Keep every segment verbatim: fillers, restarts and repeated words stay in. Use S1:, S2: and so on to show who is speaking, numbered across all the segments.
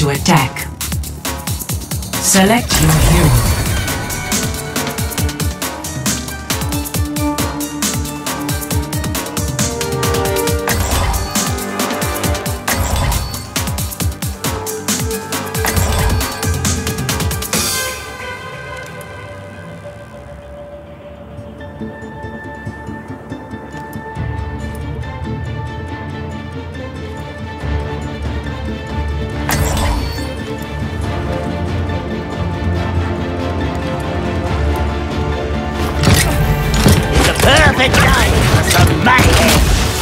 S1: to attack. Select your hero.
S2: Perfect time for some mayhem!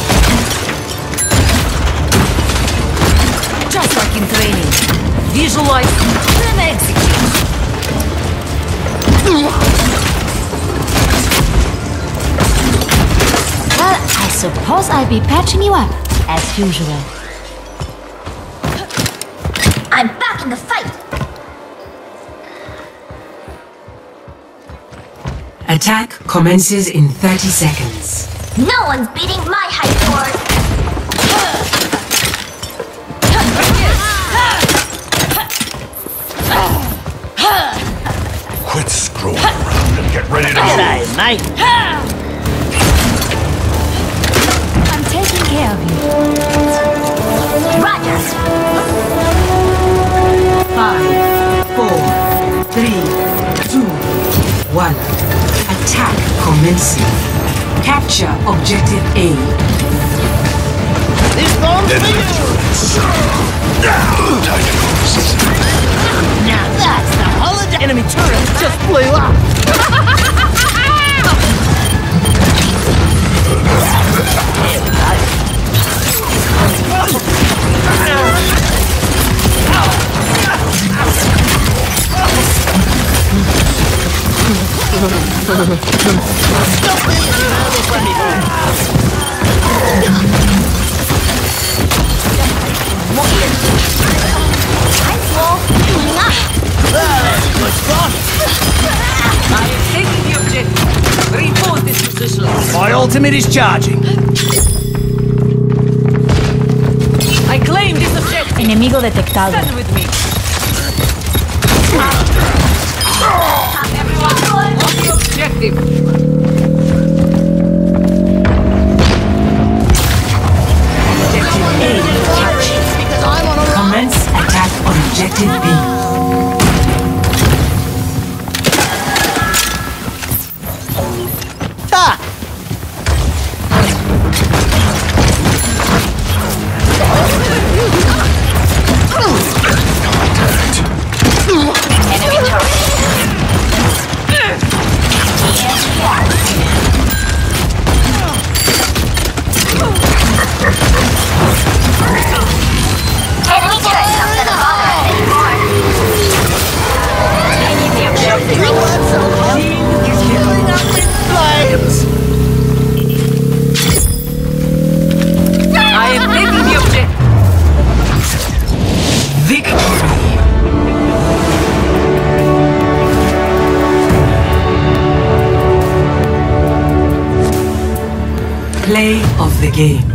S3: Just like in training. Visualize, then execute.
S4: Well, I suppose I'll be patching you up, as usual.
S5: I'm back in the fight!
S1: Attack commences in thirty seconds.
S5: No one's beating my height sword!
S6: Quit screwing around and get ready to move.
S2: G'day, mate.
S4: I'm taking care of you.
S5: Roger!
S1: Five, four, three, two, one. Attack commencing. Capture objective A.
S2: This one's for
S6: Enemy
S2: you!
S6: turrets. Now, tacticals.
S2: Now that's the holiday! Enemy turret just blew up!
S3: I am taking the objective. Reinforce this position.
S2: My ultimate is charging.
S3: I claim this objective.
S4: Enemigo detectado.
S3: Stand with me.
S5: Everyone good?
S3: On the objective.
S2: Because I'm on a roll.
S1: Commence attack on objective B.
S2: Ta!
S5: Enemy turret! Enemy turret doesn't bother us anymore! Taking the objective!
S2: Filling up in flames!
S3: I am taking the objective.
S1: Victory! Play of the game.